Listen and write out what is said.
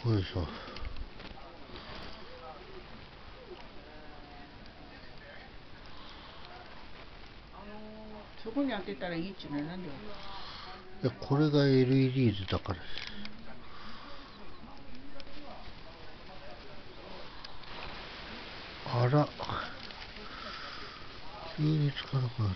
よいしょ。 そこに当てたらいいっちゅうのはなんで？ いや、これが LED だから。あら、急につかなくなった。